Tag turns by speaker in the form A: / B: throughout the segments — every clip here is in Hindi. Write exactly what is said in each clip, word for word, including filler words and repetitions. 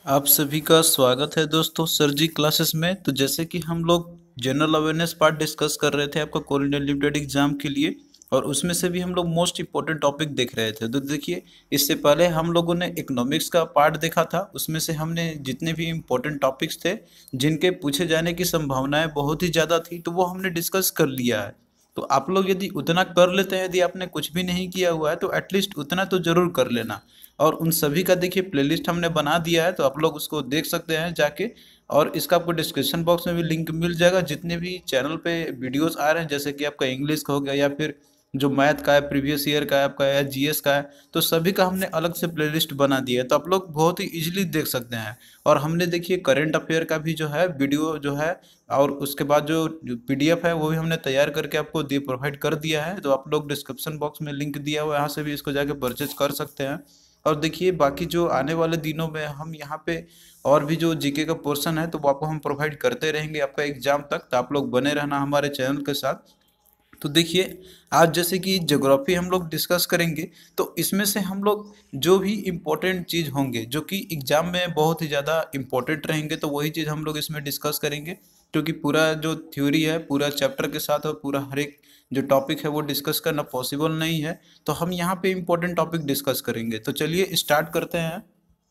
A: आप सभी का स्वागत है दोस्तों सर जी क्लासेस में। तो जैसे कि हम लोग जनरल अवेयरनेस पार्ट डिस्कस कर रहे थे आपका कोल इंडिया लिमिटेड एग्जाम के लिए, और उसमें से भी हम लोग मोस्ट इंपॉर्टेंट टॉपिक देख रहे थे। तो देखिए, इससे पहले हम लोगों ने इकोनॉमिक्स का पार्ट देखा था। उसमें से हमने जितने भी इम्पोर्टेंट टॉपिक्स थे जिनके पूछे जाने की संभावनाएं बहुत ही ज़्यादा थी, तो वो हमने डिस्कस कर लिया है। तो आप लोग यदि उतना कर लेते हैं, यदि आपने कुछ भी नहीं किया हुआ है तो एटलीस्ट उतना तो जरूर कर लेना। और उन सभी का देखिए प्लेलिस्ट हमने बना दिया है, तो आप लोग उसको देख सकते हैं जाके। और इसका आपको डिस्क्रिप्शन बॉक्स में भी लिंक मिल जाएगा। जितने भी चैनल पे वीडियोस आ रहे हैं, जैसे कि आपका इंग्लिश का हो गया, या फिर जो मैथ का है, प्रीवियस ईयर का है आपका, या जीएस का है, तो सभी का हमने अलग से प्लेलिस्ट बना दिया है, तो आप लोग बहुत ही इजीली देख सकते हैं। और हमने देखिए करंट अफेयर का भी जो है वीडियो जो है, और उसके बाद जो पीडीएफ है वो भी हमने तैयार करके आपको दे प्रोवाइड कर दिया है। तो आप लोग डिस्क्रिप्शन बॉक्स में लिंक दिया हुआ है, यहाँ से भी इसको जाके परचेज कर सकते हैं। और देखिए बाकी जो आने वाले दिनों में हम यहाँ पे और भी जो जीके का पोर्शन है, तो वो आपको हम प्रोवाइड करते रहेंगे आपका एग्जाम तक। तो आप लोग बने रहना हमारे चैनल के साथ। तो देखिए, आज जैसे कि ज्योग्राफी हम लोग डिस्कस करेंगे, तो इसमें से हम लोग जो भी इम्पोर्टेंट चीज़ होंगे जो कि एग्जाम में बहुत ही ज़्यादा इम्पोर्टेंट रहेंगे, तो वही चीज़ हम लोग इसमें डिस्कस करेंगे। क्योंकि पूरा जो थ्योरी है पूरा चैप्टर के साथ और पूरा हर एक जो टॉपिक है वो डिस्कस करना पॉसिबल नहीं है, तो हम यहाँ पे इम्पोर्टेंट टॉपिक डिस्कस करेंगे। तो चलिए स्टार्ट करते हैं।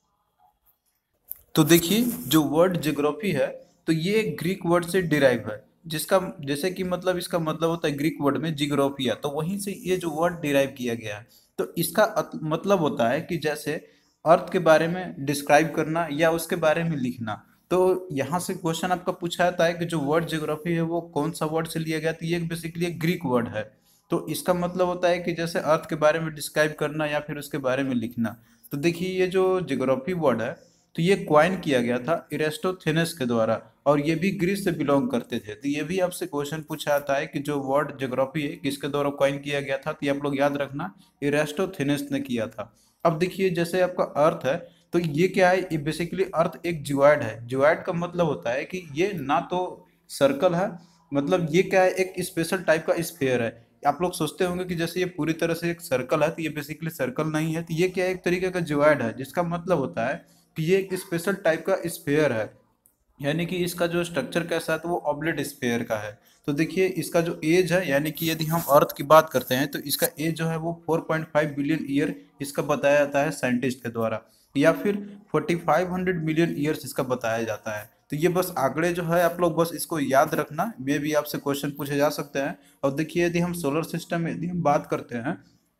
A: तो देखिए, जो वर्ड ज्योग्राफी है, तो ये ग्रीक वर्ड से डिराइव है, जिसका जैसे कि मतलब इसका मतलब होता है ग्रीक वर्ड में जिग्राफिया, तो वहीं से ये जो वर्ड डिराइव किया गया है। तो इसका अत- मतलब होता है कि जैसे अर्थ के बारे में डिस्क्राइब करना या उसके बारे में लिखना। तो यहाँ से क्वेश्चन आपका पूछा जाता है कि जो वर्ड ज्योग्राफी है वो कौन सा वर्ड से लिया गया, तो ये बेसिकली एक ग्रीक वर्ड है। तो इसका मतलब होता है कि जैसे अर्थ के बारे में डिस्क्राइब करना या फिर उसके बारे में लिखना। तो देखिए, ये जो ज्योग्राफी वर्ड है, तो ये क्वाइन किया गया था इरेस्टोथेनेस के द्वारा, और ये भी ग्रीस से बिलोंग करते थे। तो ये भी आपसे क्वेश्चन पूछा जाता है कि जो वर्ड ज्योग्राफी है किसके द्वारा क्वाइन किया गया था, तो ये आप लोग याद रखना, इरेस्टोथेनेस ने किया था। अब देखिए, जैसे आपका अर्थ है, तो ये क्या है, ये बेसिकली अर्थ एक जियोइड है। जियोइड का मतलब होता है कि ये ना तो सर्कल है, मतलब ये क्या है, एक स्पेशल टाइप का स्फेयर है। आप लोग सोचते होंगे कि जैसे ये पूरी तरह से एक सर्कल है, तो ये बेसिकली सर्कल नहीं है। तो ये क्या है, एक तरीके का जियोइड है, जिसका मतलब होता है कि ये एक स्पेशल टाइप का स्फेयर है। यानी कि इसका जो स्ट्रक्चर कैसा है, तो वो ऑब्लेट स्फेयर का है। तो देखिए, इसका जो एज है, यानी कि यदि हम अर्थ की बात करते हैं, तो इसका एज जो है वो four point five billion year इसका बताया जाता है साइंटिस्ट के द्वारा, या फिर forty five hundred million years इसका बताया जाता है। तो ये बस आंकड़े जो है, आप लोग बस इसको याद रखना, मे भी आपसे क्वेश्चन पूछे जा सकते हैं। और देखिए, यदि हम सोलर सिस्टम में यदि हम बात करते हैं,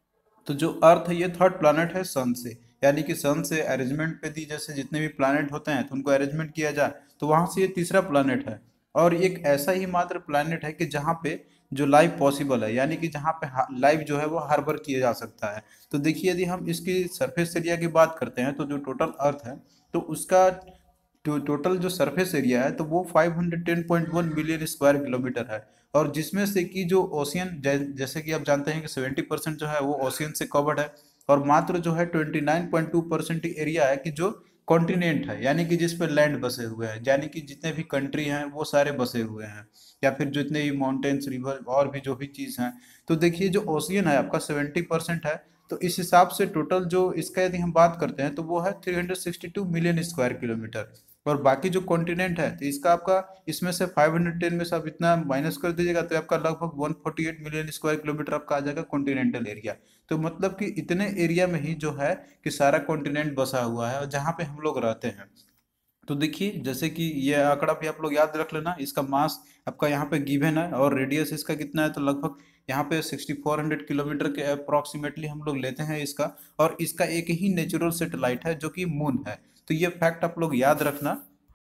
A: तो जो अर्थ है ये थर्ड प्लैनेट है सन से। यानी कि सन से अरेंजमेंट पे दी, जैसे जितने भी प्लैनेट होते हैं तो उनको अरेंजमेंट किया जाए, तो वहां से ये तीसरा प्लैनेट है। और एक ऐसा ही मात्र प्लैनेट है कि जहाँ पे जो लाइफ पॉसिबल है, यानी कि जहाँ पे लाइफ जो है वो हार्बर किया जा सकता है। तो देखिए, यदि हम इसकी सरफेस एरिया की बात करते हैं, तो जो टोटल अर्थ है, तो उसका टो, टोटल जो सरफेस एरिया है, तो वो five hundred ten point one million square kilometre है। और जिसमें से कि जो ओशियन, जैसे कि आप जानते हैं कि सेवेंटी परसेंट जो है वो ओशियन से कवर्ड है, और मात्र जो है twenty nine point two percent area है कि जो कॉन्टिनेंट है, यानी कि जिस पे लैंड बसे हुए हैं, यानी कि जितने भी कंट्री हैं वो सारे बसे हुए हैं, या फिर जितने भी माउंटेन्स, रिवर और भी जो भी चीज़ हैं। तो देखिए, जो ओशियन है आपका सेवेंटी परसेंट है। तो इस हिसाब से टोटल जो इसका यदि हम बात करते हैं, तो वो है three hundred sixty two million square kilometre. और बाकी जो कॉन्टिनेंट है, तो इसका आपका इसमें से फाइव हंड्रेड टेन में से आप इतना माइनस कर दीजिएगा, तो आपका लगभग one forty eight million square kilometre आपका आ जाएगा कॉन्टिनेंटल एरिया। तो मतलब कि इतने एरिया में ही जो है कि सारा कॉन्टिनेंट बसा हुआ है, और जहाँ पे हम लोग रहते हैं। तो देखिए, जैसे कि ये आंकड़ा भी आप लोग याद रख लेना, इसका मास आपका यहाँ पे गिवन है, और रेडियस इसका कितना है, तो लगभग यहाँ पे सिक्सटी फोर हंड्रेड किलोमीटर के अप्रोक्सीमेटली हम लोग लेते हैं इसका। और इसका एक ही नेचुरल सैटेलाइट है जो कि मून है। तो ये फैक्ट आप लोग याद रखना।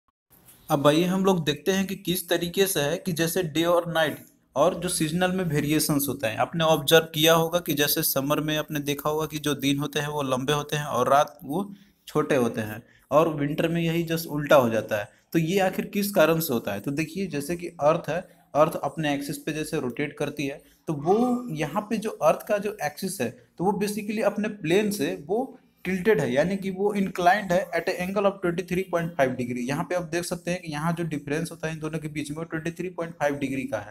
A: अब आइए हम लोग देखते हैं कि किस तरीके से है कि जैसे डे और नाइट और जो सीजनल में वेरिएशंस होता है। आपने ऑब्जर्व किया होगा कि जैसे समर में आपने देखा होगा कि जो दिन होते हैं वो लंबे होते हैं और रात वो छोटे होते हैं, और विंटर में यही जस्ट उल्टा हो जाता है। तो ये आखिर किस कारण से होता है, तो देखिए, जैसे कि अर्थ है, अर्थ अपने एक्सिस पे जैसे रोटेट करती है, तो वो यहाँ पे जो अर्थ का जो एक्सिस है, तो वो बेसिकली अपने प्लेन से वो टिल्टेड है, यानी कि वो इंक्लाइंड है at a angle of twenty three point five degree. यहाँ पे आप देख सकते हैं कि यहाँ जो डिफरेंस होता है इन दोनों के बीच में वो twenty three point five degree का है।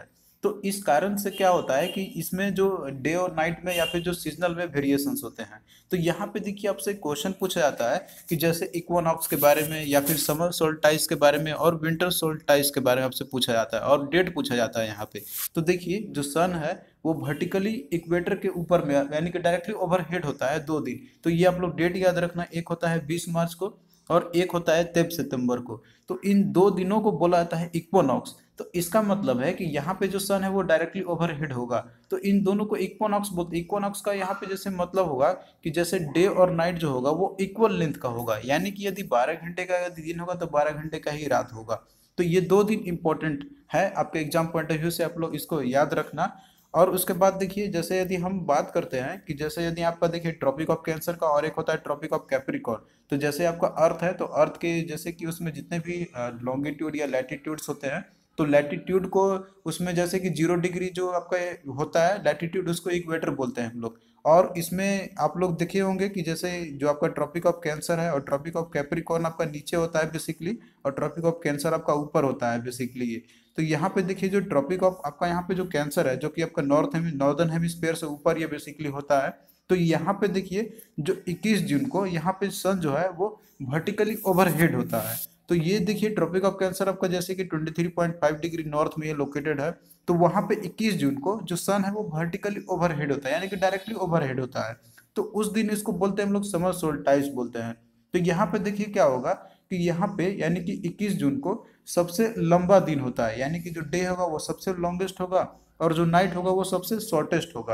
A: तो इस कारण से क्या होता है कि इसमें जो डे और नाइट में या फिर जो सीजनल में वेरिएशंस होते हैं। तो यहाँ पे देखिए आपसे क्वेश्चन पूछा जाता है कि जैसे इक्वानॉक्स के बारे में या फिर समर सोल्टाइस के बारे में और विंटर सोल्टाइस के बारे में आपसे पूछा जाता है और डेट पूछा जाता है यहाँ पे। तो देखिए जो सन है वो वर्टिकली इक्वेटर के ऊपर में यानी कि डायरेक्टली ओवरहेड होता है दो दिन। तो ये आप लोग डेट याद रखना, एक होता है बीस मार्च को और एक होता है तेईस सितंबर को। तो इन दो दिनों को बोला जाता है इक्वोनॉक्स। तो इसका मतलब है कि यहाँ पे जो सन है वो डायरेक्टली ओवरहेड होगा, तो इन दोनों को इक्वोनॉक्स बोलते हैं। इक्वोनॉक्स का यहाँ पे जैसे मतलब होगा कि जैसे डे और नाइट जो होगा वो इक्वल लेंथ का होगा, यानी कि यदि बारह घंटे का यदि दिन होगा तो बारह घंटे का ही रात होगा। तो ये दो दिन इंपॉर्टेंट है आपके एग्जाम पॉइंट ऑफ व्यू से, आप लोग इसको याद रखना। और उसके बाद देखिए जैसे यदि हम बात करते हैं कि जैसे यदि आपका देखिए ट्रॉपिक ऑफ कैंसर का और एक होता है ट्रॉपिक ऑफ कैप्रिकॉर्न। तो जैसे आपका अर्थ है तो अर्थ के जैसे कि उसमें जितने भी लॉन्गिट्यूड या लैटिट्यूड्स होते हैं, तो लैटिट्यूड को उसमें जैसे कि जीरो डिग्री जो आपका होता है लैटिट्यूड, उसको इक्वेटर बोलते हैं हम लोग। और इसमें आप लोग देखे होंगे कि जैसे जो आपका ट्रॉपिक ऑफ कैंसर है और ट्रॉपिक ऑफ कैप्रिकॉर्न आपका नीचे होता है बेसिकली, और ट्रॉपिक ऑफ कैंसर आपका ऊपर होता है बेसिकली ये। तो यहाँ पे देखिए जो ट्रॉपिक ऑफ आपका यहाँ पे जो कैंसर है जो कि आपका नॉर्थ नॉर्दर्न हेमिस्फीयर से ऊपर ये बेसिकली होता है। तो यहाँ पे देखिए जो इक्कीस जून को यहाँ पे सन जो है वो वर्टिकली ओवरहेड होता है। तो ये देखिए ट्रॉपिक ऑफ कैंसर आपका जैसे कि तेईस पॉइंट पाँच डिग्री नॉर्थ में ये लोकेटेड है। तो वहाँ पे इक्कीस जून को जो सन है वो वर्टिकली ओवरहेड होता है, यानी कि डायरेक्टली ओवरहेड होता है। तो उस दिन इसको बोलते हैं हम लोग समर सोल्टाइस बोलते हैं। तो यहाँ पे देखिए क्या होगा कि यहाँ पे यानी कि इक्कीस जून को सबसे लंबा दिन होता है, यानी कि जो डे होगा वो सबसे लॉन्गेस्ट होगा और जो नाइट होगा वो सबसे शॉर्टेस्ट होगा।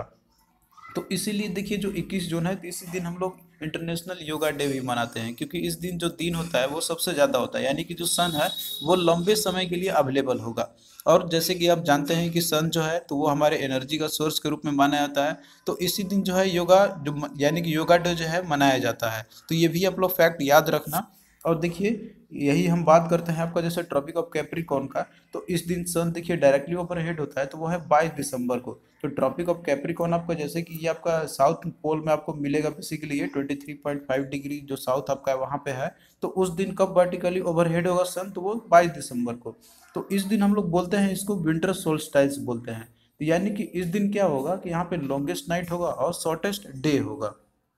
A: तो इसीलिए देखिए जो इक्कीस जून है तो इसी दिन हम लोग इंटरनेशनल योगा डे भी मनाते हैं, क्योंकि इस दिन जो दिन होता है वो सबसे ज़्यादा होता है, यानी कि जो सन है वो लंबे समय के लिए अवेलेबल होगा। और जैसे कि आप जानते हैं कि सन जो है तो वो हमारे एनर्जी का सोर्स के रूप में माना जाता है। तो इसी दिन जो है योगा जो यानी कि योगा डे जो है मनाया जाता है। तो ये भी आप लोग फैक्ट याद रखना। और देखिए यही हम बात करते हैं आपका जैसे ट्रॉपिक ऑफ कैप्रिकॉर्न का। तो इस दिन सन देखिए डायरेक्टली ओवरहेड होता है, तो वो है बाईस दिसंबर को। तो ट्रॉपिक ऑफ कैप्रिकॉर्न आपका जैसे कि ये आपका साउथ पोल में आपको मिलेगा बेसिकली, ये तेईस पॉइंट पाँच डिग्री जो साउथ आपका है वहाँ पे है। तो उस दिन कब वर्टिकली ओवरहेड होगा सन, तो वो बाईस दिसंबर को। तो इस दिन हम लोग बोलते हैं इसको विंटर सोल्स्टाइस बोलते हैं। तो यानी कि इस दिन क्या होगा कि यहाँ पे लॉन्गेस्ट नाइट होगा और शॉर्टेस्ट डे होगा।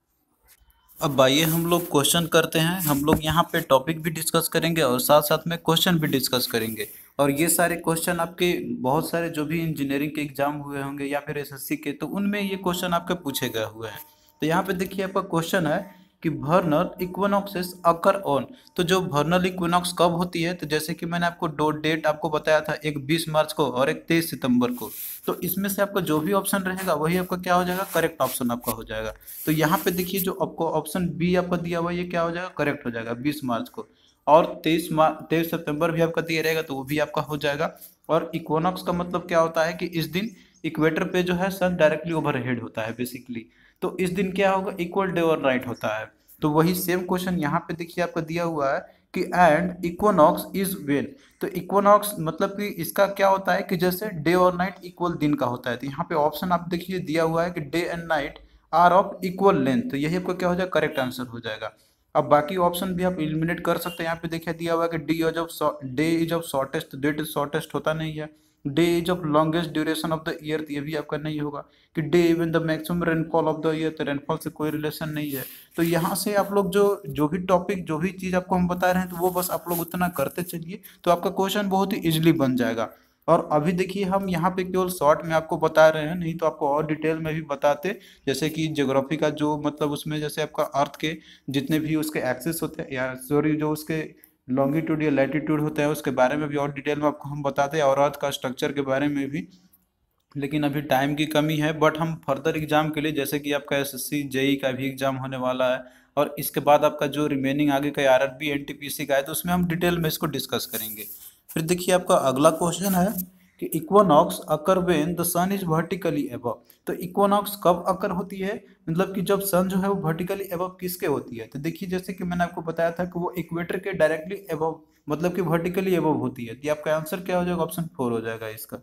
A: अब आइए हम लोग क्वेश्चन करते हैं। हम लोग यहाँ पे टॉपिक भी डिस्कस करेंगे और साथ साथ में क्वेश्चन भी डिस्कस करेंगे। और ये सारे क्वेश्चन आपके बहुत सारे जो भी इंजीनियरिंग के एग्जाम हुए होंगे या फिर एसएससी के, तो उनमें ये क्वेश्चन आपके पूछे गए हुए हैं। तो यहाँ पे देखिए आपका क्वेश्चन है कि वर्नल इक्विनॉक्सेस अकर ऑन। तो जो वर्नल इक्विनॉक्स कब होती है, तो जैसे कि मैंने आपको दो डेट आपको बताया था, एक बीस मार्च को और एक तेईस सितंबर को। तो इसमें से आपका जो भी ऑप्शन रहेगा वही आपका क्या हो जाएगा, करेक्ट ऑप्शन आपका हो जाएगा। तो यहाँ पे देखिए जो आपको ऑप्शन बी आपका दिया हुआ है ये क्या हो जाएगा, करेक्ट हो जाएगा बीस मार्च को। और तेईस मार्च तेईस सितंबर भी आपका दिया रहेगा तो वो भी आपका हो जाएगा। और इक्विनॉक्स का मतलब क्या होता है कि इस दिन इक्वेटर पे जो है सन डायरेक्टली ओवरहेड होता है बेसिकली। तो इस दिन क्या होगा, इक्वल डे और नाइट होता है। तो वही सेम क्वेश्चन यहाँ पे देखिए आपका दिया हुआ है कि एंड इक्विनॉक्स इज वेन। तो इक्विनॉक्स मतलब कि इसका क्या होता है कि जैसे डे और नाइट इक्वल दिन का होता है। तो यहाँ पे ऑप्शन आप देखिए दिया हुआ है कि day and night are of equal length. तो यही आपका क्या हो जाएगा, करेक्ट आंसर हो जाएगा। अब बाकी ऑप्शन भी आप एलिमिनेट कर सकते हैं। यहाँ पे देखिए दिया हुआ है कि the is of day is of shortest, date is shortest होता नहीं है। Day is of longest duration of the year, ये भी आपका नहीं होगा। कि day even the maximum rainfall of the year, तो रेनफॉल से कोई रिलेशन नहीं है। तो यहाँ से आप लोग जो जो भी टॉपिक जो भी चीज़ आपको हम बता रहे हैं तो वो बस आप लोग उतना करते चलिए, तो आपका क्वेश्चन बहुत ही इजीली बन जाएगा। और अभी देखिए हम यहाँ पे केवल शॉर्ट में आपको बता रहे हैं, नहीं तो आपको और डिटेल में भी बताते। जैसे कि ज्योग्राफी का जो मतलब उसमें जैसे आपका अर्थ के जितने भी उसके एक्सिस होते हैं या सॉरी जो उसके लॉन्गिट्यूड या लैटिट्यूड होता है उसके बारे में भी और डिटेल में आपको हम बताते हैं, और अर्थ का स्ट्रक्चर के बारे में भी। लेकिन अभी टाइम की कमी है, बट हम फर्दर एग्जाम के लिए जैसे कि आपका एसएससी जेई का भी एग्जाम होने वाला है और इसके बाद आपका जो रिमेनिंग आगे का आरआरबी एनटीपीसी का है तो उसमें हम डिटेल में इसको डिस्कस करेंगे। फिर देखिए आपका अगला क्वेश्चन है कि equinox occur when the sun is vertically above. तो इक्वानॉक्स कब अकर होती है, मतलब कि जब सन जो है वो वर्टिकली अबव किसके होती है। तो देखिए जैसे कि मैंने आपको बताया था कि वो इक्वेटर के डायरेक्टली अबव मतलब कि वर्टिकली अबव होती है। तो आपका आंसर क्या हो जाएगा, ऑप्शन फोर हो जाएगा इसका।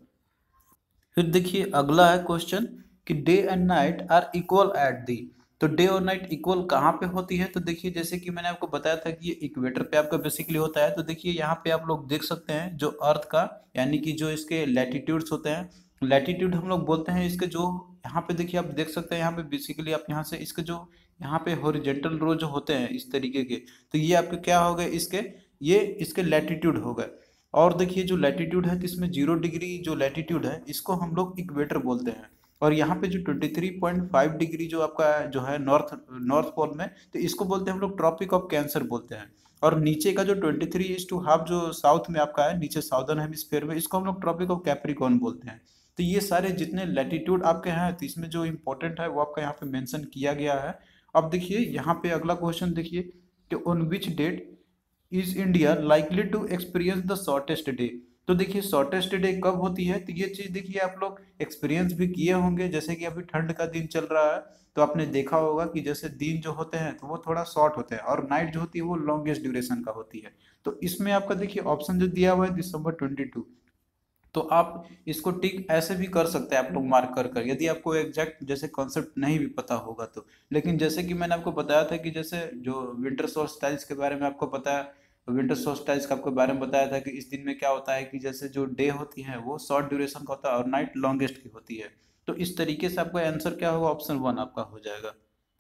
A: फिर देखिए अगला है क्वेश्चन कि day and night are equal at the. तो डे और नाइट इक्वल कहाँ पे होती है, तो देखिए जैसे कि मैंने आपको बताया था कि ये इक्वेटर पे आपका बेसिकली होता है। तो देखिए यहाँ पे आप लोग देख सकते हैं जो अर्थ का यानी कि जो इसके लैटिट्यूड्स होते हैं लैटिट्यूड हम लोग बोलते हैं इसके जो, यहाँ पे देखिए आप देख सकते हैं, यहाँ पे बेसिकली आप यहाँ से इसके जो यहाँ पे हॉरिजेंटल रो जो होते हैं इस तरीके के, तो ये आपके क्या हो गए, इसके ये इसके लैटिट्यूड हो गए। और देखिए जो लैटिट्यूड है, तो इसमें जीरो डिग्री जो लैटिट्यूड है इसको हम लोग इक्वेटर बोलते हैं। और यहाँ पे जो twenty three point five degree जो आपका जो है नॉर्थ नॉर्थ पोल में, तो इसको बोलते हैं हम लोग ट्रॉपिक ऑफ कैंसर बोलते हैं। और नीचे का जो twenty three is to half जो साउथ में आपका है, नीचे साउदर्न हेमिस्फीयर में, इसको हम लोग ट्रॉपिक ऑफ कैप्रिकॉर्न बोलते हैं। तो ये सारे जितने लैटिट्यूड आपके हैं, तो इसमें जो इम्पोर्टेंट है वो आपका यहाँ पे मेंशन किया गया है। अब देखिए यहाँ पे अगला क्वेश्चन देखिए कि on which date is India likely to experience the shortest day. तो देखिए शॉर्टेस्ट डे कब होती है, तो ये चीज देखिए आप लोग एक्सपीरियंस भी किए होंगे। जैसे कि अभी ठंड का दिन चल रहा है, तो आपने देखा होगा कि जैसे दिन जो होते हैं तो वो थोड़ा शॉर्ट होते हैं, और नाइट जो होती है वो लॉन्गेस्ट ड्यूरेशन का होती है। तो इसमें आपका देखिए ऑप्शन जो दिया हुआ है दिसंबर ट्वेंटी टू, तो आप इसको टिक ऐसे भी कर सकते हैं आप लोग मार्क कर कर, यदि आपको एग्जैक्ट जैसे कॉन्सेप्ट नहीं भी पता होगा तो। लेकिन जैसे कि मैंने आपको बताया था कि जैसे जो विंटर सोल्स्टाइस के बारे में आपको पता है, विंटर सोल्स्टाइस का आपको बारे में बताया था कि इस दिन में क्या होता है कि जैसे जो डे होती है वो शॉर्ट ड्यूरेशन का होता है और नाइट लॉन्गेस्ट की होती है। तो इस तरीके से आपका आंसर क्या होगा, ऑप्शन वन आपका हो जाएगा।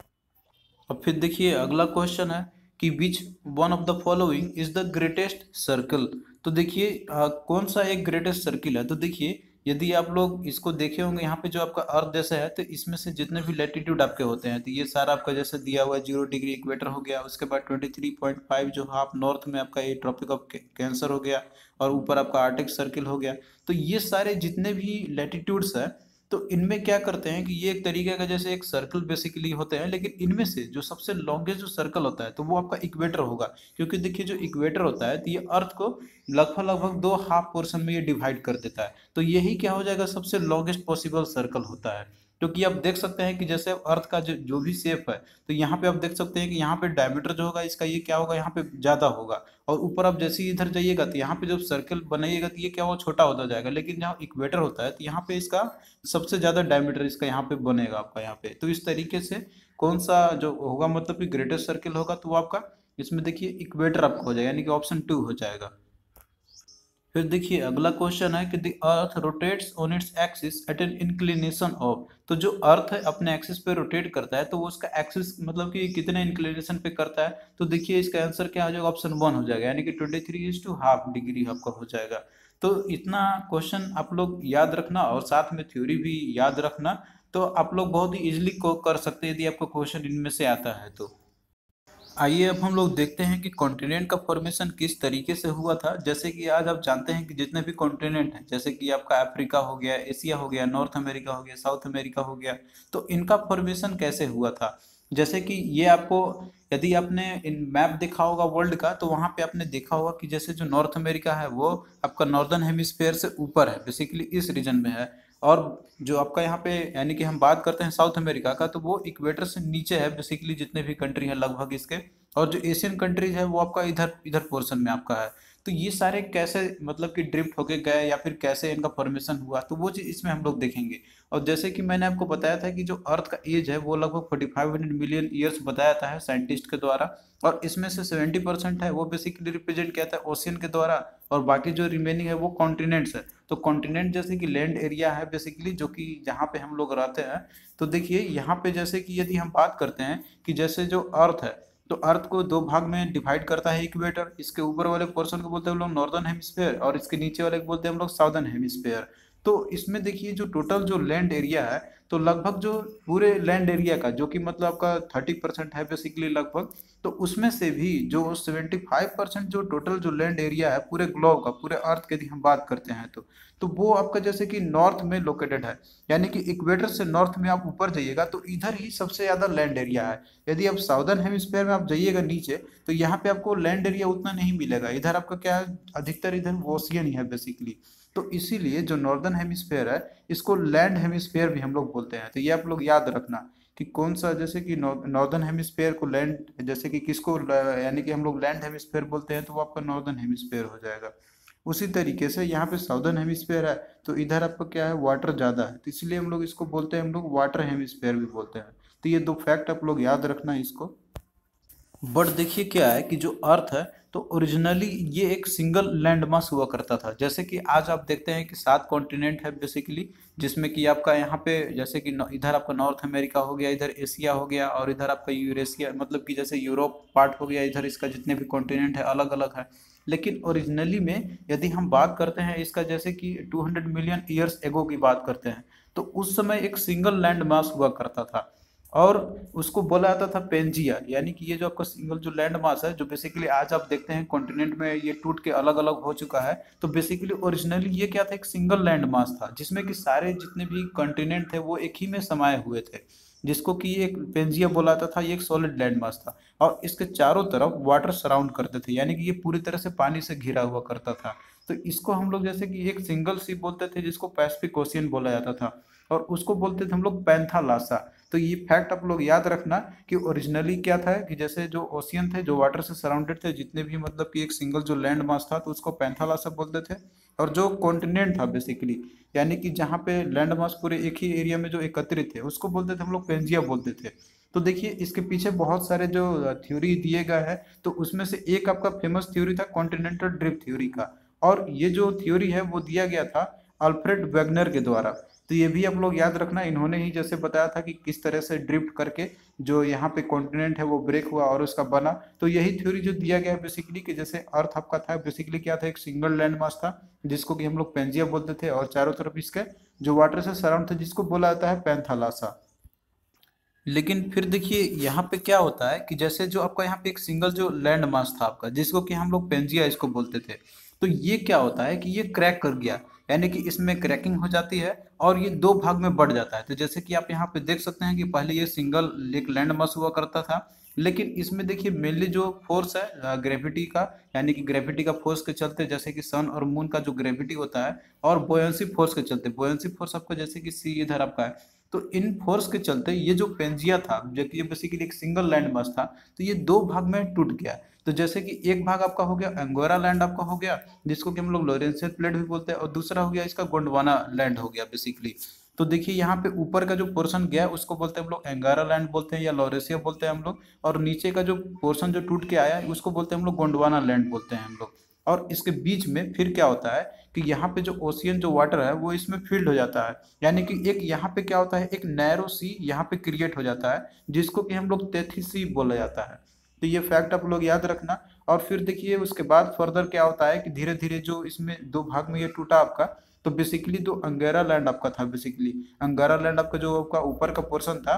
A: अब फिर देखिए अगला क्वेश्चन है कि which one of the following is the greatest circle. तो देखिए अ, कौन सा एक ग्रेटेस्ट सर्किल है, तो देखिए यदि आप लोग इसको देखे होंगे यहाँ पे जो आपका अर्थ जैसा है, तो इसमें से जितने भी लैटिट्यूड आपके होते हैं, तो ये सारा आपका जैसे दिया हुआ है जीरो डिग्री इक्वेटर हो गया, उसके बाद ट्वेंटी थ्री पॉइंट फाइव जो हाफ नॉर्थ में आपका ये ट्रॉपिक ऑफ कैंसर हो गया, और ऊपर आपका आर्टिक सर्किल हो गया। तो ये सारे जितने भी लैटिट्यूड्स हैं, तो इनमें क्या करते हैं कि ये एक तरीके का जैसे एक सर्कल बेसिकली होते हैं, लेकिन इनमें से जो सबसे लॉन्गेस्ट जो सर्कल होता है तो वो आपका इक्वेटर होगा। क्योंकि देखिए जो इक्वेटर होता है तो ये अर्थ को लगभग लगभग दो हाफ पोर्शन में ये डिवाइड कर देता है। तो यही क्या हो जाएगा, सबसे लॉन्गेस्ट पॉसिबल सर्कल होता है। क्योंकि आप देख सकते हैं कि जैसे अर्थ का जो जो भी शेप है, तो यहाँ पे आप देख सकते हैं कि यहाँ पे डायमीटर जो होगा इसका ये क्या होगा, यहाँ पे ज्यादा होगा। और ऊपर आप जैसे ही इधर जाइएगा तो यहाँ पे जब सर्कल बनाइएगा तो ये क्या हो, छोटा होता जाएगा। लेकिन जहाँ इक्वेटर होता है तो यहाँ पे इसका सबसे ज्यादा डायमीटर इसका यहाँ पे बनेगा आपका यहाँ पे। तो इस तरीके से कौन सा जो होगा, मतलब कि ग्रेटेस्ट सर्किल होगा, तो वो आपका इसमें देखिए इक्वेटर आपका हो जाएगा, यानी कि ऑप्शन टू हो जाएगा। फिर देखिए अगला क्वेश्चन है कि the earth rotates on its axis at an inclination of. तो जो अर्थ है अपने एक्सिस पे रोटेट करता है, तो वो उसका एक्सिस मतलब कि कितने इंक्लिनेशन पे करता है, तो देखिए इसका आंसर क्या हो जाएगा, ऑप्शन वन हो जाएगा, यानी कि twenty three is to half degree आपका हो जाएगा। तो इतना क्वेश्चन आप लोग याद रखना, और साथ में थ्योरी भी याद रखना, तो आप लोग बहुत ही इजिली को कर सकते हैं यदि आपको क्वेश्चन इनमें से आता है तो। आइए अब हम लोग देखते हैं कि कॉन्टिनेंट का फॉर्मेशन किस तरीके से हुआ था। जैसे कि आज आप जानते हैं कि जितने भी कॉन्टिनेंट हैं, जैसे कि आपका अफ्रीका हो गया, एशिया हो गया, नॉर्थ अमेरिका हो गया, साउथ अमेरिका हो गया, तो इनका फॉर्मेशन कैसे हुआ था। जैसे कि ये आपको, यदि आपने इन मैप देखा होगा वर्ल्ड का, तो वहाँ पे आपने देखा होगा कि जैसे जो नॉर्थ अमेरिका है वो आपका नॉर्दर्न हेमिस्फेयर से ऊपर है, बेसिकली इस रीजन में है। और जो आपका यहाँ पे यानी कि हम बात करते हैं साउथ अमेरिका का, तो वो इक्वेटर से नीचे है बेसिकली, जितने भी कंट्री है लगभग इसके। और जो एशियन कंट्रीज है वो आपका इधर इधर पोर्शन में आपका है। तो ये सारे कैसे मतलब कि ड्रिफ्ट होके गए या फिर कैसे इनका फॉर्मेशन हुआ, तो वो चीज़ इसमें हम लोग देखेंगे। और जैसे कि मैंने आपको बताया था कि जो अर्थ का एज है वो लगभग forty five hundred million years बताया था है साइंटिस्ट के द्वारा। और इसमें से सेवेंटी परसेंट है वो बेसिकली रिप्रेजेंट किया था ओशियन के द्वारा, और बाकी जो रिमेनिंग है वो कॉन्टिनेंट्स है। तो कॉन्टिनेंट जैसे कि लैंड एरिया है बेसिकली, जो कि जहाँ पे हम लोग रहते हैं। तो देखिए यहाँ पे जैसे कि यदि हम बात करते हैं कि जैसे जो अर्थ है, तो अर्थ को दो भाग में डिवाइड करता है इक्वेटर। इसके ऊपर वाले पोर्शन को बोलते हैं हम लोग नॉर्दर्न हेमिस्फेयर, और इसके नीचे वाले को बोलते हैं हम लोग साउदर्न हेमिस्फेयर। तो इसमें देखिए जो टोटल जो लैंड एरिया है, तो लगभग जो पूरे लैंड एरिया का जो कि मतलब आपका थर्टी परसेंट है बेसिकली लगभग, तो उसमें से भी जो सेवेंटी फाइव परसेंट जो टोटल जो लैंड एरिया है पूरे ग्लोब का, पूरे अर्थ की यदि हम बात करते हैं तो तो वो आपका जैसे कि नॉर्थ में लोकेटेड है। यानी कि इक्वेटर से नॉर्थ में आप ऊपर जाइएगा तो इधर ही सबसे ज़्यादा लैंड एरिया है। यदि आप साउदर्न हेमिस्फीयर में आप जाइएगा नीचे, तो यहाँ पे आपको लैंड एरिया उतना नहीं मिलेगा। इधर आपका क्या है, अधिकतर इधर ओशियन ही है बेसिकली। तो इसीलिए जो नॉर्दर्न हेमिस्फीयर है इसको लैंड हेमिस्फीयर भी हम लोग बोलते हैं। तो ये आप लोग याद रखना कि कौन सा, जैसे कि नॉर्दर्न हेमिस्फीयर को लैंड, जैसे कि किसको यानी कि हम लोग लैंड हेमिस्फीयर बोलते हैं, तो वो आपका नॉर्दर्न हेमिस्फीयर हो जाएगा। उसी तरीके से यहाँ पे साउदर्न हेमिस्फीयर है, तो इधर आपका क्या है, वाटर ज़्यादा है, तो इसलिए हम लोग इसको बोलते हैं, हम लोग वाटर हेमिस्फीयर भी बोलते हैं। तो ये दो फैक्ट आप लोग याद रखना इसको। बट देखिए क्या है कि जो अर्थ है तो ओरिजिनली ये एक सिंगल लैंड मास हुआ करता था। जैसे कि आज आप देखते हैं कि सात कॉन्टिनेंट है बेसिकली, जिसमें कि आपका यहाँ पे जैसे कि नॉ- इधर आपका नॉर्थ अमेरिका हो गया, इधर एशिया हो गया, और इधर आपका यूरेशिया मतलब कि जैसे यूरोप पार्ट हो गया, इधर इसका जितने भी कॉन्टिनेंट है अलग अलग है। लेकिन ओरिजिनली में यदि हम बात करते हैं इसका, जैसे कि two hundred million years ago की बात करते हैं, तो उस समय एक सिंगल लैंड मास हुआ करता था। और उसको बोला जाता था पेंजिया, यानी कि ये जो आपका सिंगल जो लैंड मास है, जो बेसिकली आज आप देखते हैं कॉन्टिनेंट में ये टूट के अलग अलग हो चुका है, तो बेसिकली ओरिजिनली ये क्या था, एक सिंगल लैंड मास था जिसमें कि सारे जितने भी कॉन्टिनेंट थे वो एक ही में समाये हुए थे, जिसको कि एक पेंजिया बोला जाता था। ये एक सॉलिड लैंड मास था और इसके चारों तरफ वाटर सराउंड करते थे, यानी कि ये पूरी तरह से पानी से घिरा हुआ करता था। तो इसको हम लोग जैसे कि एक सिंगल सी बोलते थे, जिसको पैसिफिक ओशियन बोला जाता था, और उसको बोलते थे हम लोग पैंथालासा। तो ये फैक्ट आप लोग याद रखना कि ओरिजिनली क्या था कि जैसे जो ओशियन थे जो वाटर से सराउंडेड थे जितने भी, मतलब कि एक सिंगल जो लैंड मास था, तो उसको पैंथालासा बोलते थे। और जो कॉन्टिनेंट था बेसिकली, यानी कि जहाँ पे लैंड मास पूरे एक ही एरिया में जो एकत्रित थे, उसको बोलते थे हम लोग पेंजिया बोलते थे। तो देखिए इसके पीछे बहुत सारे जो थ्योरी दिए गए हैं, तो उसमें से एक आपका फेमस थ्योरी था कॉन्टिनेंटल ड्रिफ्ट थ्योरी का। और ये जो थ्योरी है वो दिया गया था अल्फ्रेड वेगनर के द्वारा। तो ये भी आप लोग याद रखना, इन्होंने ही जैसे बताया था कि किस तरह से ड्रिफ्ट करके जो यहाँ पे कॉन्टिनेंट है वो ब्रेक हुआ और उसका बना। तो यही थ्योरी जो दिया गया है बेसिकली, कि जैसे अर्थ आपका था बेसिकली क्या था, एक सिंगल लैंड मास था जिसको कि हम लोग पेंजिया बोलते थे, और चारों तरफ इसके जो वाटर से सराउंड थे जिसको बोला जाता है पैंथालासा। लेकिन फिर देखिए यहाँ पे क्या होता है कि जैसे जो आपका यहाँ पे एक सिंगल जो लैंड मास था आपका, जिसको कि हम लोग पेंजिया इसको बोलते थे, तो ये क्या होता है कि ये क्रैक कर गया, यानी कि इसमें क्रैकिंग हो जाती है और ये दो भाग में बढ़ जाता है। तो जैसे कि आप यहाँ पे देख सकते हैं कि पहले ये सिंगल एक लैंड मास हुआ करता था, लेकिन इसमें देखिए मेनली जो फोर्स है ग्रेविटी का, यानी कि ग्रेविटी का फोर्स के चलते, जैसे कि सन और मून का जो ग्रेविटी होता है, और बोयंसी फोर्स के चलते, बोयंसी फोर्स आपका जैसे कि सी इधर आपका है, तो इन फोर्स के चलते ये जो पेंजिया था, जबकि ये बेसिकली एक सिंगल लैंड मास था, तो ये दो भाग में टूट गया। तो जैसे कि एक भाग आपका हो गया अंगोरा लैंड आपका हो गया, जिसको कि हम लोग लोरेंशियन प्लेट भी बोलते हैं, और दूसरा हो गया इसका गोंडवाना लैंड हो गया बेसिकली। तो देखिए यहाँ पे ऊपर का जो पोर्शन गया उसको बोलते हैं हम लोग एंगारा लैंड बोलते हैं या लॉरेशिया बोलते हैं हम लोग, और नीचे का जो पोर्शन जो टूट के आया उसको बोलते हैं हम लोग गोंडवाना लैंड बोलते हैं हम लोग। और इसके बीच में फिर क्या होता है कि यहाँ पे जो ओशियन जो वाटर है वो इसमें फील्ड हो जाता है, यानी कि एक यहाँ पे क्या होता है, एक नैरो सी यहाँ पे क्रिएट हो जाता है, जिसको कि हम लोग तेथी सी बोला जाता है। तो ये फैक्ट आप लोग याद रखना। और फिर देखिए उसके बाद फर्दर क्या होता है कि धीरे धीरे जो इसमें दो भाग में ये टूटा आपका, तो बेसिकली जो अंगेरा लैंड आपका था, बेसिकली अंगारा लैंड आपका जो आपका ऊपर का पोर्शन था,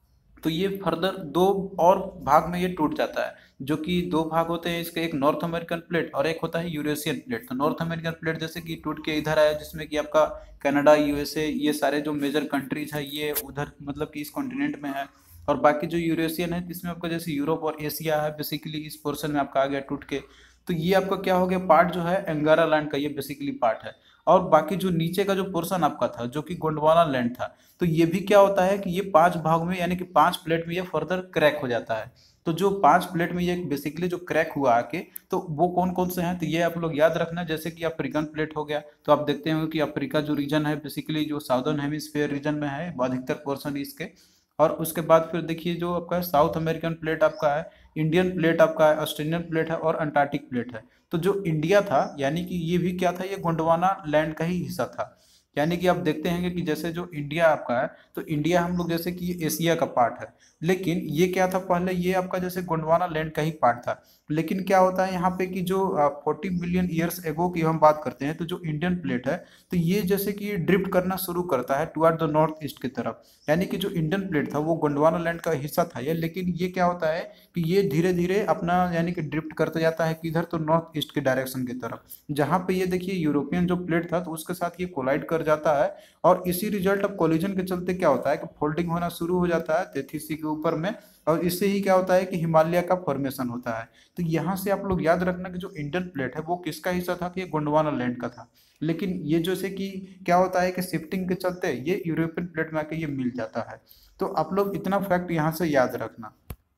A: तो ये फर्दर दो और भाग में ये टूट जाता है, जो कि दो भाग होते हैं इसके, एक नॉर्थ अमेरिकन प्लेट और एक होता है यूरेशियन प्लेट। तो नॉर्थ अमेरिकन प्लेट जैसे कि टूट के इधर आया, जिसमें कि आपका कनाडा, यूएसए, ये सारे जो मेजर कंट्रीज है ये उधर मतलब कि इस कॉन्टिनेंट में है। और बाकी जो यूरेशियन है इसमें आपका जैसे यूरोप और एशिया है, बेसिकली इस पोर्शन में आपका आ गया टूट के। तो ये आपका क्या हो गया, पार्ट जो है अंगारा लैंड का ये बेसिकली पार्ट है। और बाकी जो नीचे का जो पोर्शन आपका था जो कि गोंडवाना लैंड था, तो ये भी क्या होता है कि ये पांच भाग में यानी कि पांच प्लेट में ये फर्दर क्रैक हो जाता है। तो जो पांच प्लेट में ये बेसिकली जो क्रैक हुआ आके, तो वो कौन कौन से हैं, तो ये आप लोग याद रखना। जैसे कि अफ्रीकन प्लेट हो गया, तो आप देखते होंगे कि अफ्रीका जो रीजन है बेसिकली जो साउदर्न हेमिस्फीयर रीजन में है अधिकतर पोर्शन इसके। और उसके बाद फिर देखिए जो आपका साउथ अमेरिकन प्लेट आपका है, इंडियन प्लेट आपका है, ऑस्ट्रेलियन प्लेट है और अंटार्कटिक प्लेट है। तो जो इंडिया था यानी कि ये भी क्या था, ये गोंडवाना लैंड का ही हिस्सा था। यानी कि आप देखते हैं कि जैसे जो इंडिया आपका है, तो इंडिया हम लोग जैसे कि ये एशिया का पार्ट है, लेकिन ये क्या था, पहले ये आपका जैसे गोंडवाना लैंड का ही पार्ट था। लेकिन क्या होता है यहाँ पे कि जो फोर्टी मिलियन ईयर्स एगो की हम बात करते हैं, तो जो इंडियन प्लेट है, तो ये जैसे कि ड्रिफ्ट करना शुरू करता है टुवर्ड द नॉर्थ ईस्ट की तरफ। यानी कि जो इंडियन प्लेट था वो गोंडवाना लैंड का हिस्सा था ये, लेकिन ये क्या होता है कि ये धीरे धीरे अपना यानी कि ड्रिफ्ट करता जाता है किधर, तो नॉर्थ ईस्ट के डायरेक्शन की तरफ, जहाँ पे ये देखिए यूरोपियन जो प्लेट था तो उसके साथ ये कोलाइड कर जाता है। और इसी रिजल्ट ऑफ कोलिजन के चलते क्या होता है कि फोल्डिंग होना शुरू हो जाता है तेथीस सी के ऊपर में, और इससे ही क्या होता है कि हिमालय का फॉर्मेशन होता है। तो यहाँ से आप लोग याद रखना कि जो इंडियन प्लेट है वो किसका हिस्सा था, कि ये गोंडवाना लैंड का था। लेकिन ये जैसे कि क्या होता है कि शिफ्टिंग के चलते ये यूरोपियन प्लेट में आके ये मिल जाता है। तो आप लोग इतना फैक्ट यहाँ से याद रखना।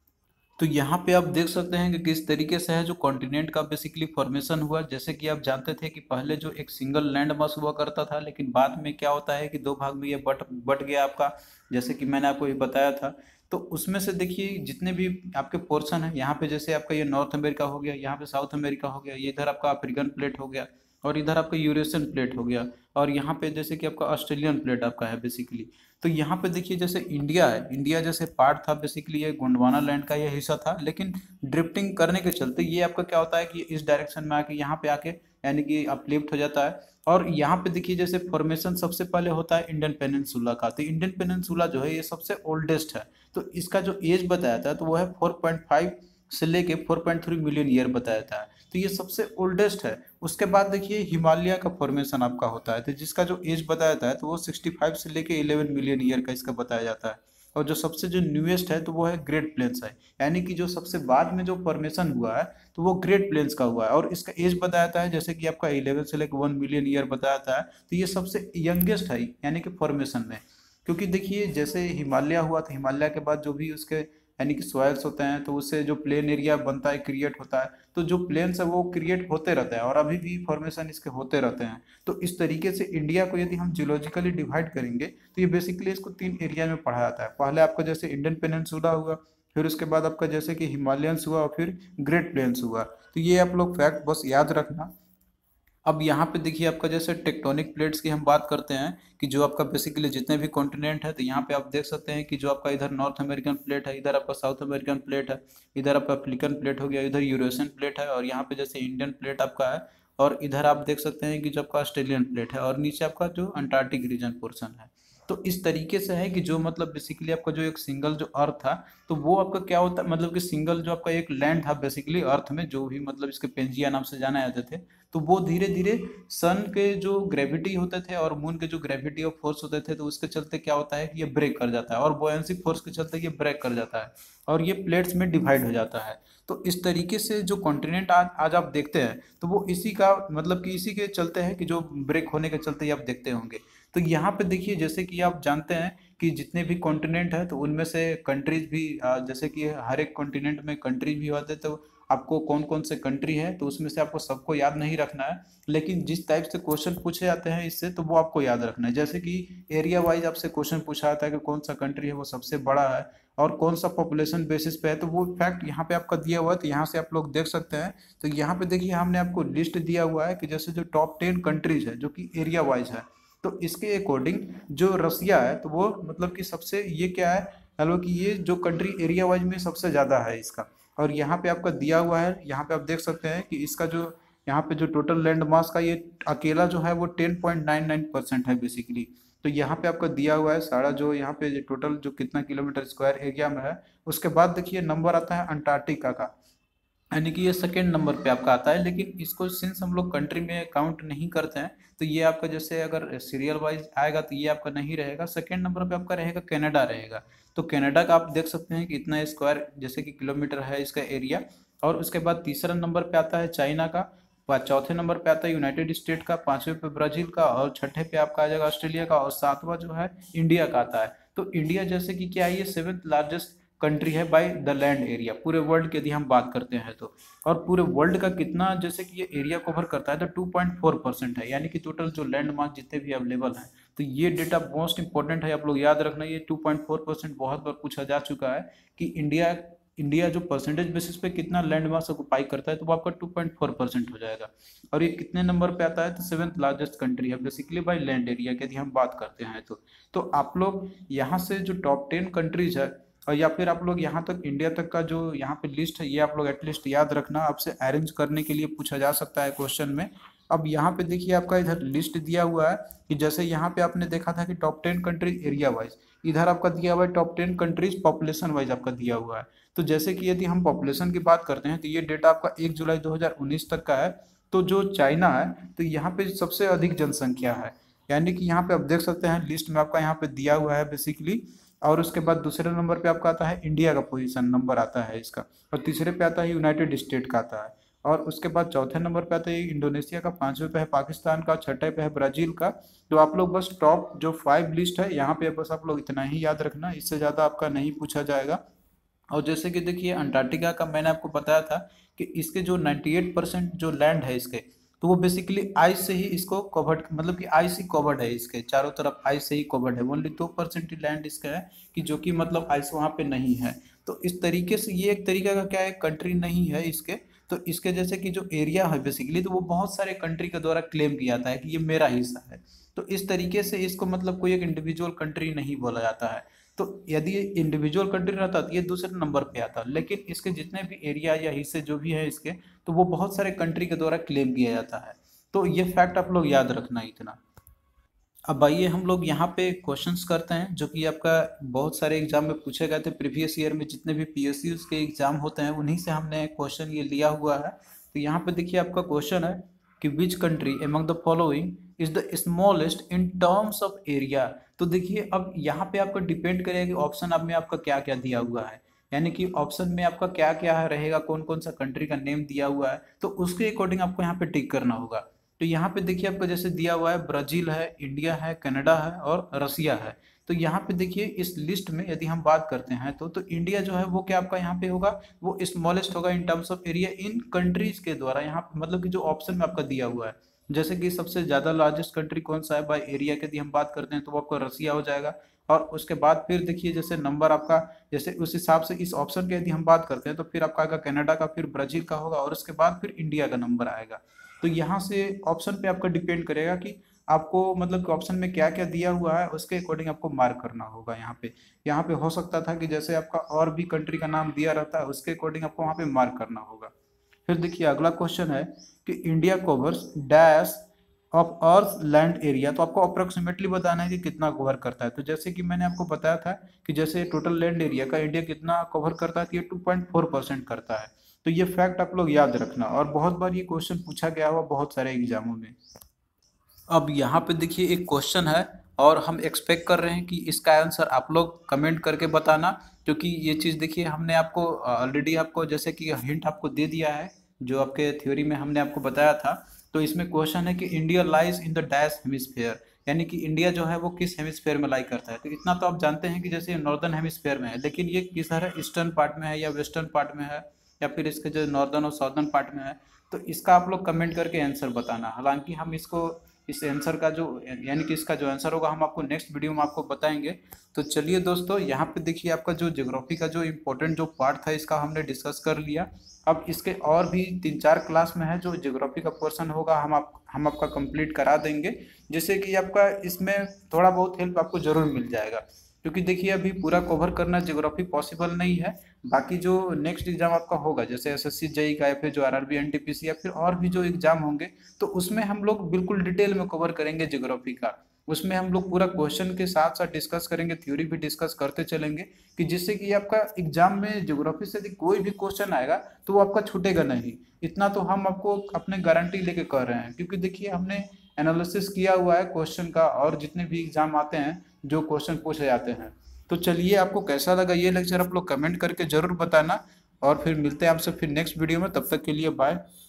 A: तो यहाँ पे आप देख सकते हैं कि किस तरीके से है जो कॉन्टिनेंट का बेसिकली फॉर्मेशन हुआ। जैसे कि आप जानते थे कि पहले जो एक सिंगल लैंड मास हुआ करता था, लेकिन बाद में क्या होता है कि दो भाग में ये बट बट गया आपका, जैसे कि मैंने आपको ये बताया था। तो उसमें से देखिए जितने भी आपके पोर्शन है, यहाँ पे जैसे आपका ये नॉर्थ अमेरिका हो गया, यहाँ पे साउथ अमेरिका हो गया, ये इधर आपका अफ्रीकन प्लेट हो गया, और इधर आपका यूरेशियन प्लेट हो गया, और यहाँ पे जैसे कि आपका ऑस्ट्रेलियन प्लेट आपका है बेसिकली। तो यहाँ पे देखिए जैसे इंडिया है, इंडिया जैसे पार्ट था बेसिकली, ये गोंडवाना लैंड का ये हिस्सा था, लेकिन ड्रिफ्टिंग करने के चलते ये आपका क्या होता है कि इस डायरेक्शन में आके यहाँ पे आके यानी कि अपलिफ्ट हो जाता है। और यहाँ पे देखिए जैसे फॉर्मेशन सबसे पहले होता है इंडियन पेनिनसुला का, तो इंडियन पेनिनसुला जो है ये सबसे ओल्डेस्ट है। तो इसका जो एज बताया था तो वो है फोर पॉइंट फाइव से लेके four point three million year बताया था, तो ये सबसे ओल्डेस्ट है। उसके बाद देखिए हिमालय का फॉर्मेशन आपका होता है, तो जिसका जो एज बताया था तो वो सिक्सटी फाइव से लेके इलेवन मिलियन ईयर का इसका बताया जाता है। और जो सबसे जो न्यूएस्ट है तो वो है ग्रेट प्लेन्स है, यानी कि जो सबसे बाद में जो फॉर्मेशन हुआ है तो वो ग्रेट प्लेन्स का हुआ है, और इसका एज बताया है जैसे कि आपका इलेवन से लेकर वन मिलियन ईयर बताया था, तो ये सबसे यंगेस्ट है यानी कि फॉर्मेशन में। क्योंकि देखिए जैसे हिमालय हुआ तो हिमालय के बाद जो भी उसके यानी कि सॉइल्स होते हैं तो उससे जो प्लेन एरिया बनता है क्रिएट होता है, तो जो प्लेन्स है वो क्रिएट होते रहते हैं और अभी भी फॉर्मेशन इसके होते रहते हैं। तो इस तरीके से इंडिया को यदि हम जियोलॉजिकली डिवाइड करेंगे तो ये बेसिकली इसको तीन एरिया में पढ़ा जाता है। पहले आपका जैसे इंडियन पेनिनसुला हुआ, फिर उसके बाद आपका जैसे कि हिमालयंस हुआ, और फिर ग्रेट प्लेन्स हुआ। तो ये आप लोग फैक्ट बस याद रखना। अब यहाँ पे देखिए आपका जैसे टेक्टोनिक प्लेट्स की हम बात करते हैं कि जो आपका बेसिकली जितने भी कॉन्टिनेंट है, तो यहाँ पे आप देख सकते हैं कि जो आपका इधर नॉर्थ अमेरिकन प्लेट है, इधर आपका साउथ अमेरिकन प्लेट है, इधर आपका अफ्रीकन प्लेट हो गया, इधर यूरेशियन प्लेट है, और यहाँ पे जैसे इंडियन प्लेट आपका है, और इधर आप देख सकते हैं कि जो आपका ऑस्ट्रेलियन प्लेट है, और नीचे आपका जो अंटार्कटिक रीजन पोर्शन है। तो इस तरीके से है कि जो मतलब बेसिकली आपका जो एक सिंगल जो अर्थ था, तो वो आपका क्या होता है मतलब कि सिंगल जो आपका एक लैंड था बेसिकली अर्थ में, जो भी मतलब इसके पेंजिया नाम से जाना जाते थे, तो वो धीरे धीरे सन के जो ग्रेविटी होते थे और मून के जो ग्रेविटी और फोर्स होते थे, तो उसके चलते क्या होता है कि ये ब्रेक कर जाता है, और बोयेंसी फोर्स के चलते ये ब्रेक कर जाता है, और ये प्लेट्स में डिवाइड हो जाता है। तो इस तरीके से जो कॉन्टिनेंट आज आज आप देखते हैं तो वो इसी का मतलब कि इसी के चलते है कि जो ब्रेक होने के चलते ही आप देखते होंगे। तो यहाँ पे देखिए जैसे कि आप जानते हैं कि जितने भी कॉन्टिनेंट है तो उनमें से कंट्रीज भी अ, जैसे कि हर एक कॉन्टिनेंट में कंट्री भी होते हैं, तो आपको कौन कौन से कंट्री है तो उसमें से आपको सबको याद नहीं रखना है, लेकिन जिस टाइप से क्वेश्चन पूछे जाते हैं इससे तो वो आपको याद रखना है। जैसे कि एरिया वाइज आपसे क्वेश्चन पूछा जाता है कि कौन सा कंट्री है वो सबसे बड़ा है और कौन सा पॉपुलेशन बेसिस पे है, तो वो फैक्ट यहाँ पे आपका दिया हुआ है, तो यहाँ से आप लोग देख सकते हैं। तो यहाँ पे देखिए हमने आपको लिस्ट दिया हुआ है कि जैसे जो टॉप टेन कंट्रीज है जो कि एरिया वाइज है, तो इसके अकॉर्डिंग जो रसिया है तो वो मतलब कि सबसे ये क्या है मतलब कि ये जो कंट्री एरिया वाइज में सबसे ज़्यादा है इसका। और यहाँ पे आपका दिया हुआ है, यहाँ पे आप देख सकते हैं कि इसका जो यहाँ पे जो टोटल लैंड मास का ये अकेला जो है वो ten point nine nine percent है बेसिकली। तो यहाँ पे आपका दिया हुआ है सारा जो यहाँ पे टोटल जो कितना किलोमीटर स्क्वायर एरिया में है। उसके बाद देखिए नंबर आता है अंटार्कटिका का, यानी कि ये सेकेंड नंबर पे आपका आता है, लेकिन इसको सिंस हम लोग कंट्री में काउंट नहीं करते हैं तो ये आपका जैसे अगर सीरियल वाइज आएगा तो ये आपका नहीं रहेगा। सेकेंड नंबर पे आपका रहेगा कनाडा रहेगा। तो कनाडा का आप देख सकते हैं कि इतना स्क्वायर जैसे कि किलोमीटर है इसका एरिया। और उसके बाद तीसरा नंबर पे आता है चाइना का, चौथे नंबर पे आता है यूनाइटेड स्टेट का, पांचवें पे ब्राजील का, और छठे पे आपका आ जाएगा ऑस्ट्रेलिया का, और सातवां जो है इंडिया का आता है। तो इंडिया जैसे कि क्या है ये सेवेंथ लार्जेस्ट कंट्री है बाय द लैंड एरिया पूरे वर्ल्ड की यदि हम बात करते हैं तो। और पूरे वर्ल्ड का कितना जैसे कि ये एरिया कवर करता है तो टू पॉइंट फोर परसेंट है, यानी कि टोटल जो लैंड मास जितने भी अवेलेबल हैं। तो ये डेटा मोस्ट इंपॉर्टेंट है, आप लोग याद रखना। ये टू पॉइंट फोर परसेंट बहुत बार पूछा जा चुका है कि इंडिया इंडिया जो परसेंटेज बेसिस पे कितना लैंड मास ऑक्युपाई करता है, तो वो आपका टू पॉइंट फोर परसेंट हो जाएगा। और ये कितने नंबर पे आता है तो सेवेंथ लार्जेस्ट कंट्री है बेसिकली बाय लैंड एरिया की यदि हम बात करते हैं तो। तो आप लोग यहाँ से जो टॉप टेन कंट्रीज है और या फिर आप लोग यहाँ तक इंडिया तक का जो यहाँ पे लिस्ट है ये आप लोग एटलीस्ट याद रखना, आपसे अरेंज करने के लिए पूछा जा सकता है क्वेश्चन में। अब यहाँ पे देखिए आपका इधर लिस्ट दिया हुआ है कि जैसे यहाँ पे आपने देखा था कि top ten countries area wise, इधर आपका दिया हुआ है top ten countries population wise आपका दिया हुआ है। तो जैसे कि यदि हम पॉपुलेशन की बात करते हैं तो ये डेटा आपका एक जुलाई दो हजार उन्नीस तक का है। तो जो चाइना है तो यहाँ पे सबसे अधिक जनसंख्या है, यानी कि यहाँ पे आप देख सकते हैं लिस्ट में आपका यहाँ पे दिया हुआ है बेसिकली। और उसके बाद दूसरे नंबर पे आपका आता है इंडिया का पोजीशन नंबर आता है इसका, और तीसरे पे आता है यूनाइटेड स्टेट का आता है, और उसके बाद चौथे नंबर पे आता है इंडोनेशिया का, पांचवें पे है पाकिस्तान का, छठे पे है ब्राजील का। तो आप लोग बस टॉप जो फाइव लिस्ट है यहाँ पे बस आप लोग इतना ही याद रखना, इससे ज़्यादा आपका नहीं पूछा जाएगा। और जैसे कि देखिए अंटार्कटिका का मैंने आपको बताया था कि इसके जो अट्ठानवे परसेंट जो लैंड है इसके, तो वो बेसिकली आइस से ही इसको कवर्ड, मतलब कि आइस ही कवर्ड है, इसके चारों तरफ आइस से ही कवर्ड है। ओनली दो परसेंट ही लैंड इसका है कि जो कि मतलब आइस वहाँ पे नहीं है। तो इस तरीके से ये एक तरीका का क्या है, कंट्री नहीं है इसके। तो इसके जैसे कि जो एरिया है बेसिकली, तो वो बहुत सारे कंट्री के द्वारा क्लेम किया जाता है कि ये मेरा हिस्सा है। तो इस तरीके से इसको मतलब कोई एक इंडिविजुअल कंट्री नहीं बोला जाता है। तो यदि ये इंडिविजुअल कंट्री रहता तो ये दूसरे नंबर पे आता, लेकिन इसके जितने भी एरिया या हिस्से जो भी है इसके, तो वो बहुत सारे कंट्री के द्वारा क्लेम किया जाता है। तो ये फैक्ट आप लोग याद रखना इतना। अब आइए हम लोग यहाँ पे क्वेश्चंस करते हैं जो कि आपका बहुत सारे एग्जाम में पूछे गए थे। प्रीवियस ईयर में जितने भी पीएसयू के एग्जाम होते हैं उन्हीं से हमने क्वेश्चन ये लिया हुआ है। तो यहाँ पे देखिए आपका क्वेश्चन है कि which country among the following is the smallest in terms of area. तो देखिए अब यहाँ पे आपका डिपेंड करेगा कि ऑप्शन आप में आपका क्या क्या दिया हुआ है, यानी कि ऑप्शन में आपका क्या क्या है रहेगा, कौन कौन सा कंट्री का नेम दिया हुआ है, तो उसके अकॉर्डिंग आपको यहाँ पे टिक करना होगा। तो यहाँ पे देखिए आपको जैसे दिया हुआ है ब्राजील है, इंडिया है, कनाडा है और रसिया है। तो यहाँ पे देखिए इस लिस्ट में यदि हम बात करते हैं तो तो इंडिया जो है वो क्या आपका यहाँ पे होगा, वो स्मॉलेस्ट होगा in terms of area in countries के द्वारा। यहाँ पे मतलब कि जो ऑप्शन में आपका दिया हुआ है, जैसे कि सबसे ज्यादा लार्जेस्ट कंट्री कौन सा है बाय एरिया के यदि हम बात करते हैं तो वो आपका रसिया हो जाएगा। और उसके बाद फिर देखिए जैसे नंबर आपका, जैसे उस हिसाब से इस ऑप्शन के यदि हम बात करते हैं तो फिर आपका आएगा कनाडा का, फिर ब्राजील का होगा और उसके बाद फिर इंडिया का नंबर आएगा। तो यहाँ से ऑप्शन पे आपका डिपेंड करेगा कि आपको मतलब कि ऑप्शन में क्या क्या दिया हुआ है, उसके अकॉर्डिंग आपको मार्क करना होगा। यहाँ पे यहाँ पे हो सकता था कि जैसे आपका और भी कंट्री का नाम दिया रहता है उसके अकॉर्डिंग आपको वहाँ पे मार्क करना होगा। फिर देखिए अगला क्वेश्चन है कि India covers dash of earth land area. तो आपको अप्रोक्सीमेटली बताना है कि कितना कवर करता है। तो जैसे कि मैंने आपको बताया था कि जैसे टोटल लैंड एरिया का इंडिया कितना कवर करता है, तो ये टू पॉइंट फोर परसेंट करता है। तो ये फैक्ट आप लोग याद रखना, और बहुत बार ये क्वेश्चन पूछा गया हुआ बहुत सारे एग्जामों में। अब यहाँ पे देखिए एक क्वेश्चन है और हम एक्सपेक्ट कर रहे हैं कि इसका आंसर आप लोग कमेंट करके बताना, क्योंकि ये चीज़ देखिए हमने आपको ऑलरेडी आपको जैसे कि हिंट आपको दे दिया है जो आपके थ्योरी में हमने आपको बताया था। तो इसमें क्वेश्चन है कि India lies in the dash hemisphere, यानी कि इंडिया जो है वो किस हेमिस्फेयर में लाई करता है। तो इतना तो आप जानते हैं कि जैसे नॉर्दर्न हेमिस्फेयर में है, लेकिन ये किस है, ईस्टर्न पार्ट में है या वेस्टर्न पार्ट में है या फिर इसके जो नॉर्दर्न और साउदर्न पार्ट में है। तो इसका आप लोग कमेंट करके आंसर बताना। हालांकि हम इसको इस आंसर का जो यानी कि इसका जो आंसर होगा हम आपको नेक्स्ट वीडियो में आपको बताएंगे। तो चलिए दोस्तों यहाँ पे देखिए आपका जो ज्योग्राफी का जो इम्पोर्टेंट जो पार्ट था इसका हमने डिस्कस कर लिया। अब इसके और भी तीन चार क्लास में है जो ज्योग्राफी का पोर्शन होगा हम आप हम आपका कंप्लीट करा देंगे, जिससे कि आपका इसमें थोड़ा बहुत हेल्प आपको जरूर मिल जाएगा। क्योंकि देखिए अभी पूरा कवर करना ज्योग्राफी पॉसिबल नहीं है। बाकी जो नेक्स्ट एग्जाम आपका होगा जैसे एसएससी जेई का या फिर जो आरआरबी एनटीपीसी या फिर और भी जो एग्जाम होंगे, तो उसमें हम लोग बिल्कुल डिटेल में कवर करेंगे ज्योग्राफी का। उसमें हम लोग पूरा क्वेश्चन के साथ साथ डिस्कस करेंगे, थ्योरी भी डिस्कस करते चलेंगे, कि जिससे कि आपका एग्जाम में ज्योग्राफी से यदि कोई भी क्वेश्चन आएगा तो वो आपका छूटेगा नहीं। इतना तो हम आपको अपने गारंटी लेके कह रहे हैं, क्योंकि देखिए हमने एनालिसिस किया हुआ है क्वेश्चन का और जितने भी एग्जाम आते हैं जो क्वेश्चन पूछे जाते हैं। तो चलिए आपको कैसा लगा ये लेक्चर आप लोग कमेंट करके जरूर बताना, और फिर मिलते हैं आपसे फिर नेक्स्ट वीडियो में। तब तक के लिए बाय।